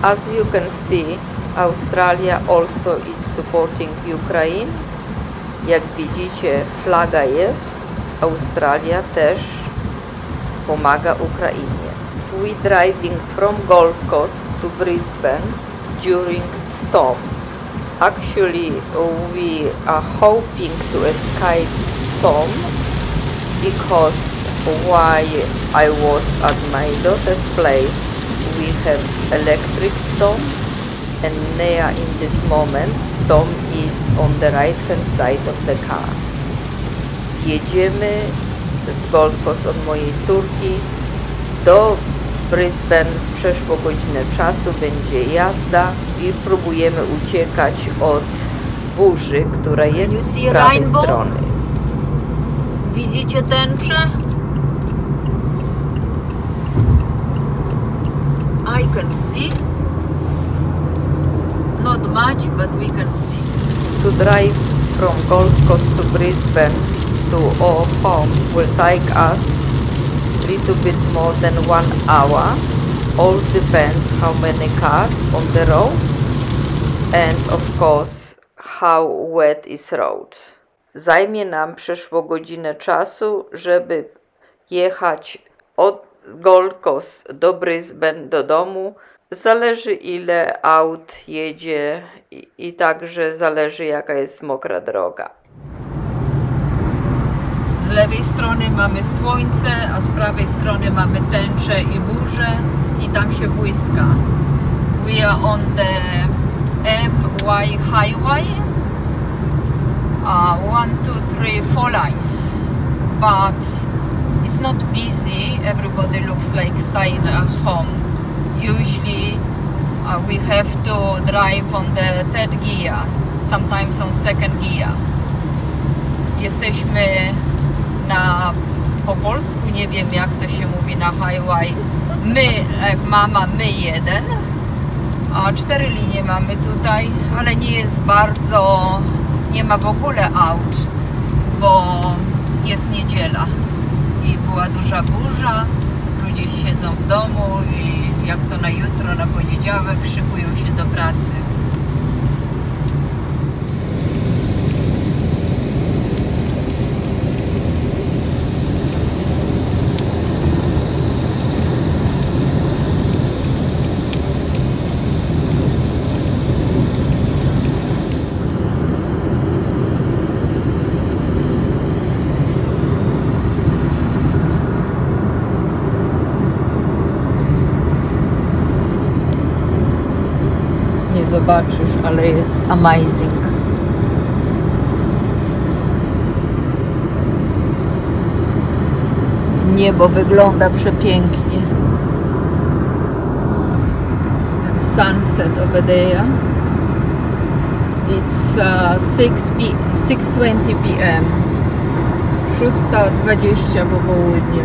As you can see, Australia also is supporting Ukraine. Jak widzicie, flaga jest. Australia też pomaga Ukrainie. We driving from Gold Coast to Brisbane during storm. Actually, we are hoping to escape storm because while I was at my daughter's place, we have electric storm, and there in this moment storm is on the right hand side of the car. Jedziemy z Gold Coast od mojej córki do Brisbane. Przeszło godzinę czasu, będzie jazda i próbujemy uciekać od burzy, która jest z prawej strony. Widzicie tęczę? I can see. Not much, but we can see. To drive from Gold Coast to Brisbane to our home will take us a little bit more than 1 hour. All depends how many cars on the road and of course how wet is road. Zajmie nam przeszło godzinę czasu, żeby jechać od Gold Coast do Brisbane do domu. Zależy ile aut jedzie i także zależy jaka jest mokra droga. Z lewej strony mamy słońce, a z prawej strony mamy tęczę i burzę i tam się błyska. We are on the MY Highway. 1, 2, 3, 4 lines. But it's not busy. Everybody looks like staying at home. Usually we have to drive on the third gear, sometimes on second gear. Jesteśmy po polsku, nie wiem jak to się mówi na highway. My, jak mama, my jeden. A 4 linie mamy tutaj, ale nie jest bardzo, nie ma w ogóle aut, bo jest niedziela i była duża burza, ludzie siedzą w domu i jak to na jutro, na poniedziałek szykują się do pracy. Zobaczysz, ale jest amazing. Niebo wygląda przepięknie. Sunset over there. It's 6:20 p.m. 6:20 po południu.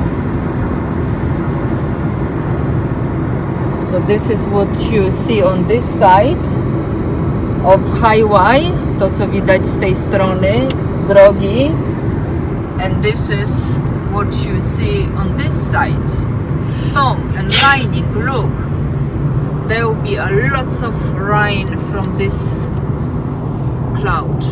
So this is what you see on this side of highway, to co widać z tej strony drogi, and this is what you see on this side. Storm and raining, look, there will be a lots of rain from this cloud.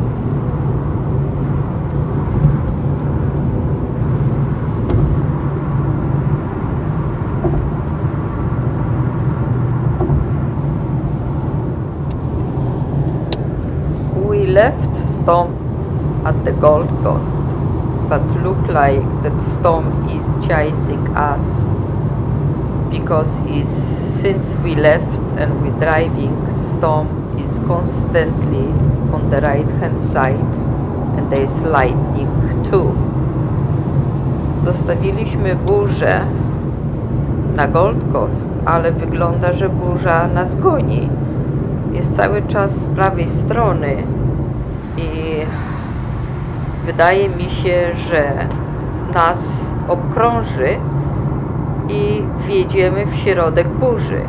Left storm at the Gold Coast, but look like that storm is chasing us because since we left and we're driving, storm is constantly on the right hand side and there is lightning too. Zostawiliśmy burzę na Gold Coast, ale wygląda, że burza nas goni. Jest cały czas z prawej strony i wydaje mi się, że nas obkrąży i wjedziemy w środek burzy.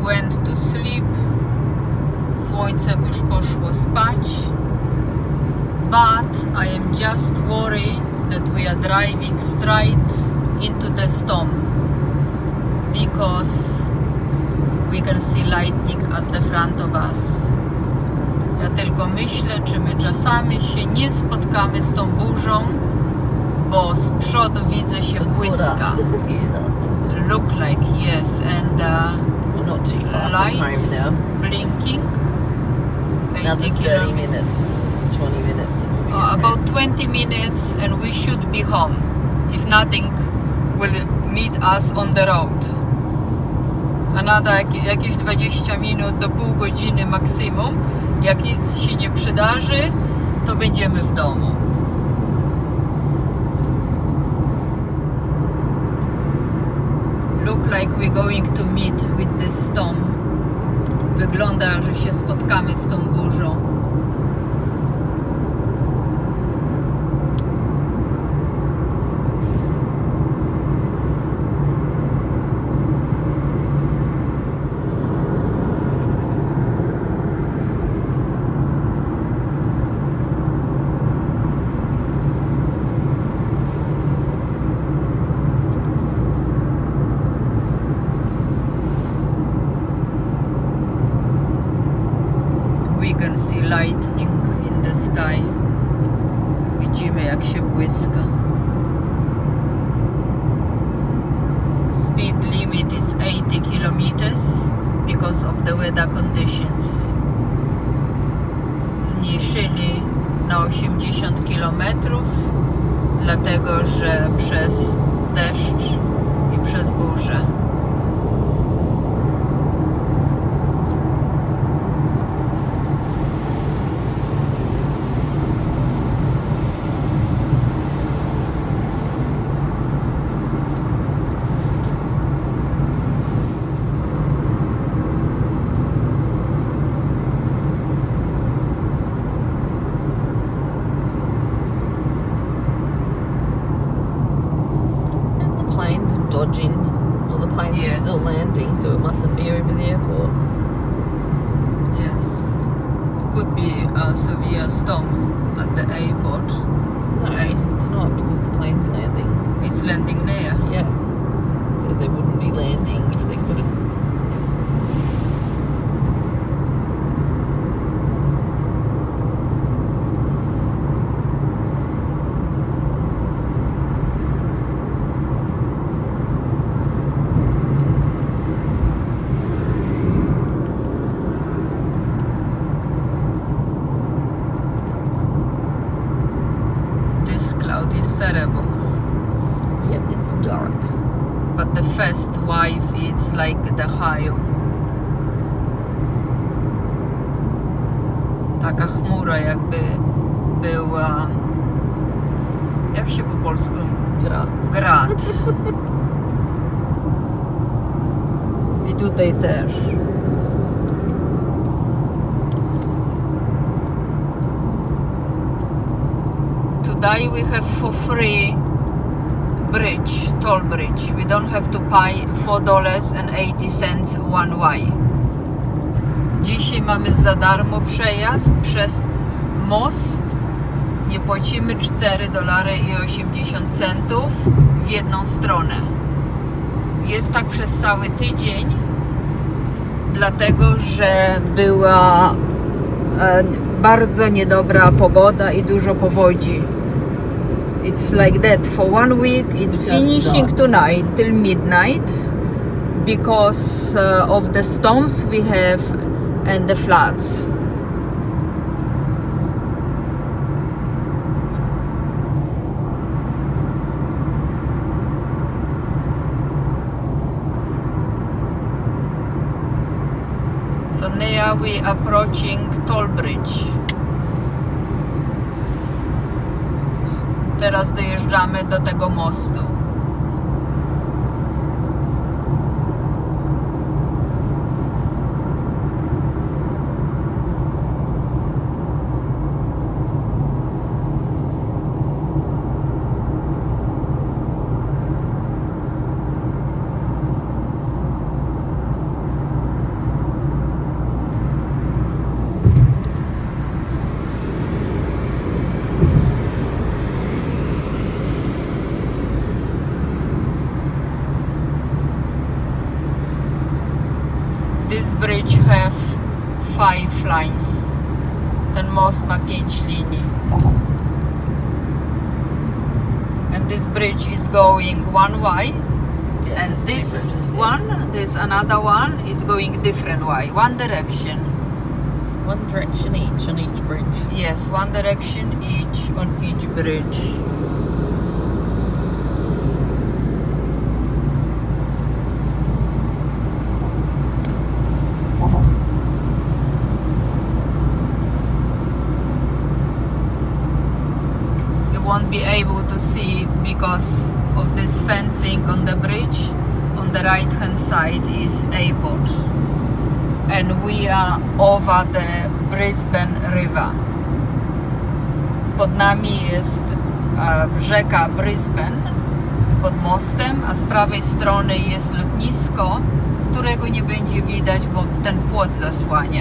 went to sleep. Słońce już poszło spać. But I am just worried that we are driving straight into the storm because we can see lightning at the front of us. Ja tylko myślę, czy my czasami się nie spotkamy z tą burzą, bo z przodu widzę się błyska. Look like yes, and We're not too far from lights home now. blinking. Another 30 kilometers. minutes, 20 minutes, and we'll be at About home. 20 minutes and we should be home. If nothing will meet us on the road. Jakieś 20 minut do pół godziny maksimum. Jak nic się nie przydarzy, to będziemy w domu. Look like we're going to meet with this storm. Wygląda, że się spotkamy z tą burzą. We can see lightning in the sky. Widzimy, jak się błyska. Speed limit is 80 kilometers because of the weather conditions. Zmniejszyli na 80 kilometrów, dlatego że przez deszcz i przez burzę. Dodging. Well, the planes Yes. are still landing, so it mustn't be over the airport. Yes, it could be a severe storm at the airport. No, it's not because the plane's landing. It's landing there. Yeah. So they wouldn't be landing if they couldn't. This cloud is terrible, Yep, it's dark. but the first wave is like the high. Taka chmura jakby była... Jak się po polsku? Grad. I tutaj też. Today we have for free bridge, toll bridge. We don't have to pay $4.80 one way. Dzisiaj mamy za darmo przejazd przez most. Nie płacimy $4.80 w jedną stronę. Jest tak przez cały tydzień, dlatego że była bardzo niedobra pogoda i dużo powodzi. It's like that for 1 week. It's finishing tonight till midnight because of the storms we have and the floods. So now we are approaching toll bridge. Teraz dojeżdżamy do tego mostu. bridge have 5 lines. Ten most ma 5 linii. And this bridge is going one way. Yeah, And there's two this bridges, yeah. one, there's another one, it's going different way. One direction. One direction each on each bridge. Yes, one direction each on each bridge. You won't be able to see because of this fencing on the bridge. On the right hand side is airport. And we are over the Brisbane River. Pod nami jest rzeka Brisbane pod mostem, a z prawej strony jest lotnisko, którego nie będzie widać, bo ten płot zasłania.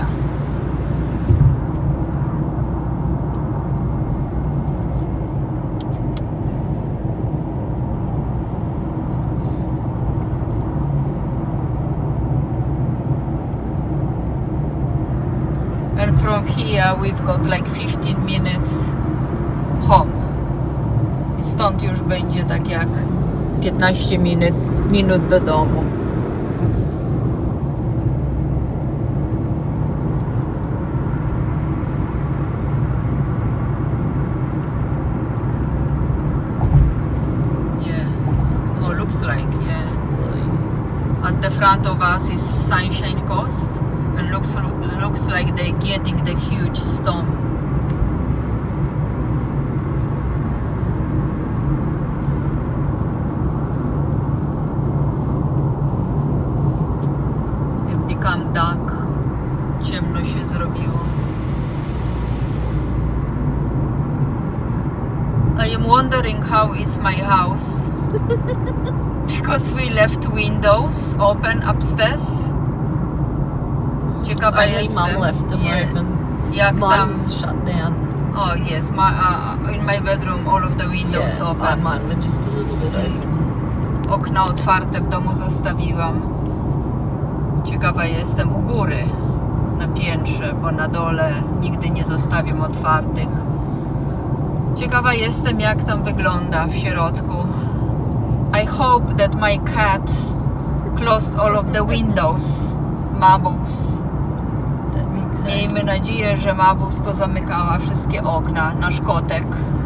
And from here we've got like 15 minutes home. I stąd już będzie tak jak 15 minut do domu. Yeah. Oh, looks like, yeah. At the front of us is Sunshine Coast. And looks like they're getting the huge storm. It become dark. Ciemno się zrobiło. I am wondering how is my house because we left windows open upstairs. Ciekawa Only jestem, Mum left them open. jak tam... Mine's shut down. Oh yes, in my bedroom all of the windows Yeah, open. mine were just a little bit open. Okna otwarte w domu zostawiłam. Ciekawa jestem u góry, na piętrze, bo na dole nigdy nie zostawiam otwartych. Ciekawa jestem, jak tam wygląda w środku. I hope that my cat closed all of the windows. Mabus. That makes sense. Miejmy nadzieję, że Mabus pozamykała wszystkie okna, nasz kotek.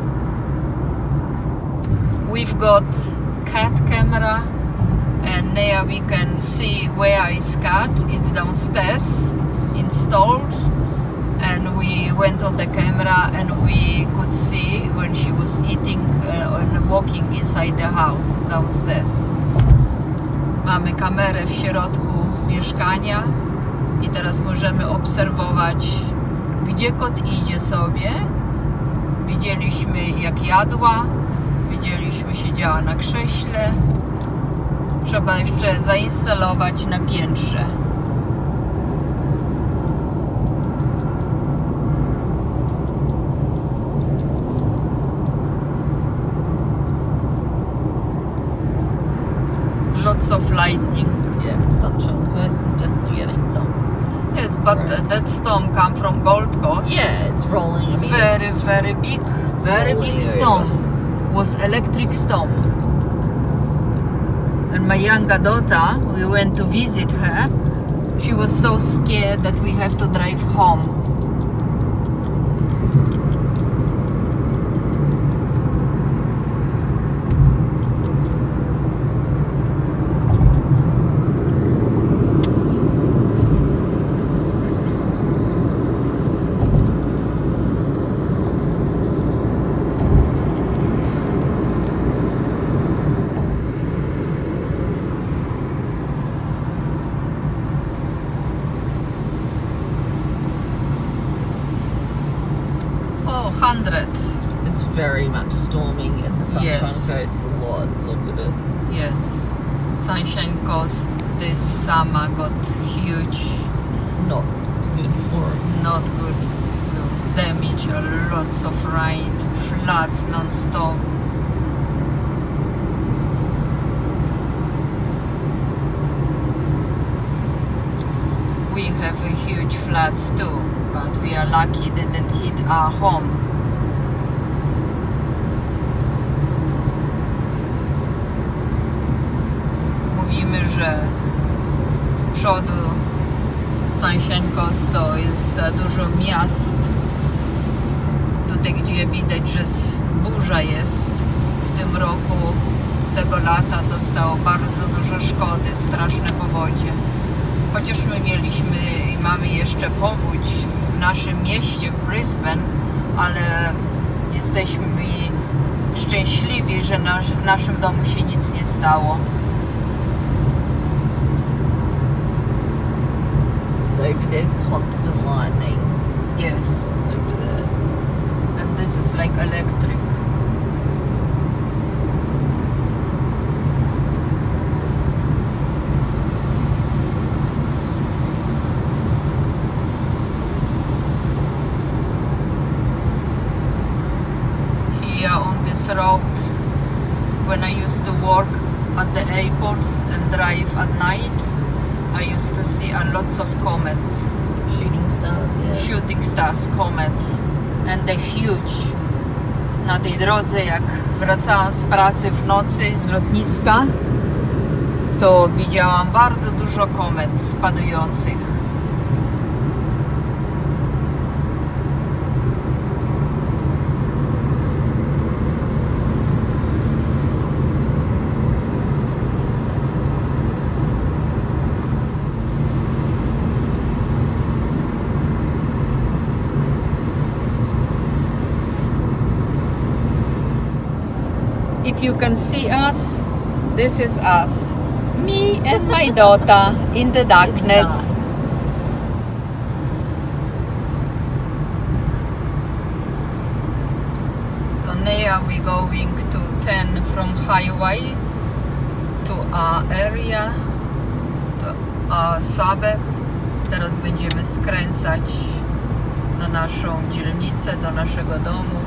We've got cat camera and there we can see where is cat. It's downstairs installed and we went on the camera and we could see when she was eating and walking inside the house downstairs. Mamy kamerę w środku mieszkania i teraz możemy obserwować, gdzie kot idzie sobie. Widzieliśmy, jak jadła, widzieliśmy, siedziała na krześle. Trzeba jeszcze zainstalować na piętrze. Lots of lightning. Yeah, Sunshine Coast is definitely getting some. Yes, but Right. that storm come from Gold Coast. Yeah, it's rolling. I mean, Very big, very Rolling big over. storm. Was electric storm. And my younger daughter, we went to visit her. She was so scared that we have to drive home. Oh, 100. it's very much storming in the Sunshine Yes. Coast a lot. Look at it. Yes. Sunshine Coast this summer got huge, Not good for it. not good. There was damage, lots of rain, floods non-stop. We have a huge floods too, but we are lucky didn't hit our home. Mówimy, że z przodu San-Senkos to jest dużo miast, tutaj gdzie widać, że burza jest. W tym roku, tego lata dostało bardzo dużo szkody, straszne powodzie. Chociaż my mieliśmy i mamy jeszcze powódź w naszym mieście, w Brisbane, ale jesteśmy szczęśliwi, że w naszym domu się nic nie stało. So there's constant lightning. Yes. Over there. And this is like electric. Here on this road, when I used to work at the airport and drive at night, I used to see lots of comets. Shooting stars, yeah. Shooting stars, comets, and they're huge. Na tej drodze, jak wracałam z pracy w nocy z lotniska, to widziałam bardzo dużo komet spadujących. If you can see us, this is us. Me and my daughter in the darkness. So now we're going to 10 from highway to our area, to our suburb. Teraz będziemy skręcać na naszą dzielnicę, do naszego domu.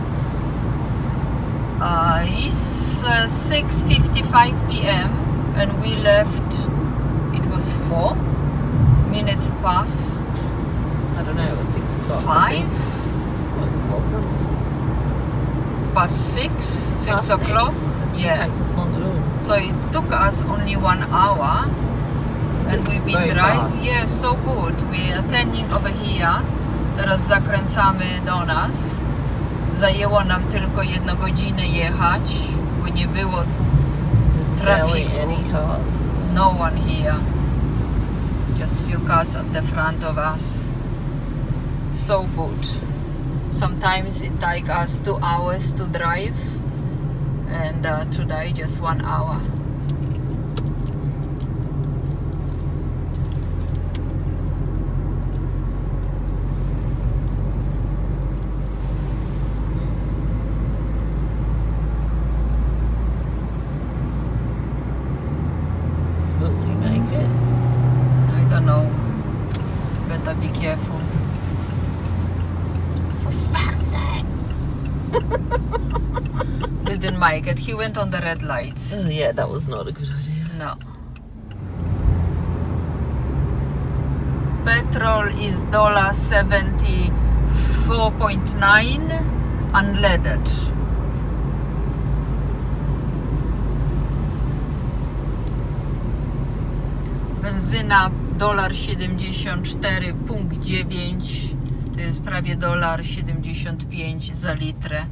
It's 6:55 p.m. and we left, it was 4 minutes past I don't know, it was 6 o'clock. 5, It wasn't. past 6 Past o'clock. It didn't Yeah, take us long at all. so it took us only 1 hour and we've been So driving. fast. Yeah, so good. We are turning over here. Teraz zakręcamy do nas. Zajęło nam tylko 1 godzinę jechać, bo nie było There's barely traffic. any cars. No one here. Just few cars at the front of us. So good. Sometimes it takes us 2 hours to drive, and today just 1 hour. Will we make it? I don't know. Better be careful. For fuck's sake! Didn't make it. He went on the red lights. Oh yeah, that was not a good idea. No. Petrol is $74.9 unleaded. Benzyna $74.9, to jest prawie $1.75 za litrę.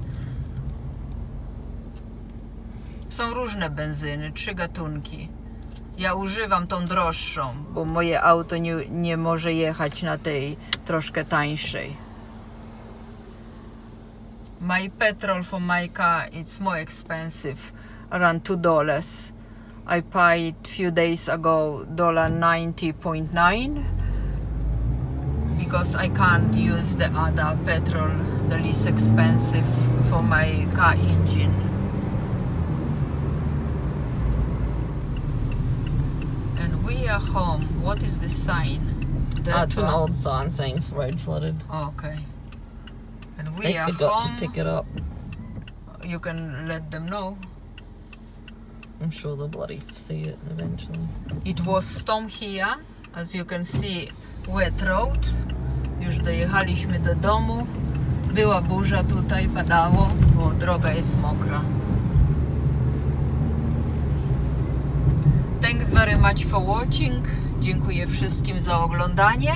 Są różne benzyny, 3 gatunki. Ja używam tą droższą, bo moje auto nie może jechać na tej troszkę tańszej. My petrol for my car, it's more expensive, around $2. I paid few days ago $90.9 because I can't use the other petrol, the least expensive for my car engine. And we are home. What is the sign? That's an one? old sign saying road flooded. Okay. And we They are forgot home. to pick it up. You can let them know. I'm sure they'll bloody see it eventually. It was storm here, as you can see. wet road. Już dojechaliśmy do domu. Była burza tutaj, padało, bo droga jest mokra. Thanks very much for watching. Dziękuję wszystkim za oglądanie.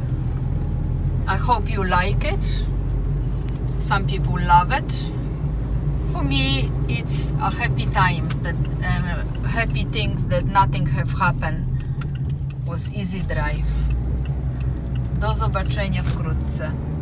I hope you like it. Some people love it. For me, it's a happy time. That happy things that nothing have happened. Was easy drive. Do zobaczenia wkrótce.